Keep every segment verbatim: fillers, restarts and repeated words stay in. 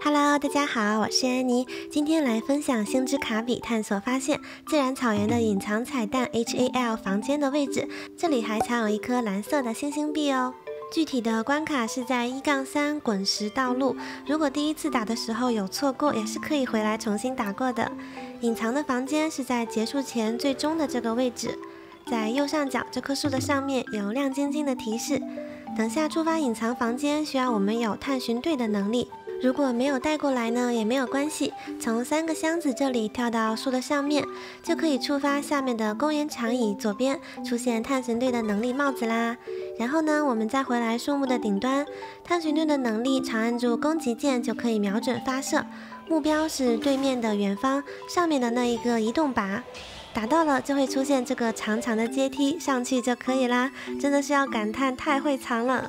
Hello，大家好，我是安妮，今天来分享星之卡比探索发现自然草原的隐藏彩蛋 H A L 房间的位置，这里还藏有一颗蓝色的星星币哦。具体的关卡是在一杠三滚石道路，如果第一次打的时候有错过，也是可以回来重新打过的。隐藏的房间是在结束前最终的这个位置，在右上角这棵树的上面有亮晶晶的提示。等下触发隐藏房间需要我们有探寻队的能力。如果没有带过来呢，也没有关系，从三个箱子这里跳到树的上面，就可以触发下面的公园长椅左边出现探寻队的能力帽子啦。然后呢，我们再回来树木的顶端，探寻队的能力长按住攻击键就可以瞄准发射，目标是对面的远方上面的那一个移动靶。打到了就会出现这个长长的阶梯，上去就可以啦，真的是要感叹太会藏了。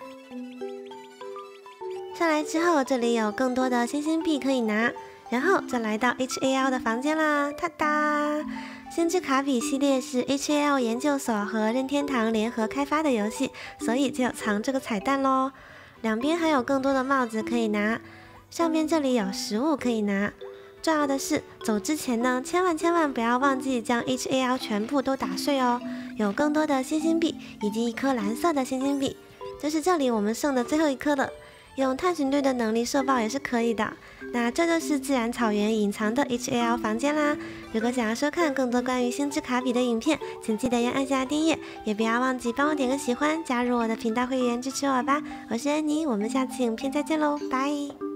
上来之后，这里有更多的星星币可以拿，然后就来到 H A L 的房间啦！哒哒，星之卡比系列是 H A L 研究所和任天堂联合开发的游戏，所以就有藏这个彩蛋咯。两边还有更多的帽子可以拿，上边这里有食物可以拿。重要的是，走之前呢，千万千万不要忘记将 H A L 全部都打碎哦。有更多的星星币以及一颗蓝色的星星币，这是这里我们剩的最后一颗了。用探寻队的能力射爆也是可以的。那这就是自然草原隐藏的 H A L 房间啦。如果想要收看更多关于星之卡比的影片，请记得要按下订阅，也不要忘记帮我点个喜欢，加入我的频道会员支持我吧。我是安妮，我们下次影片再见喽，拜。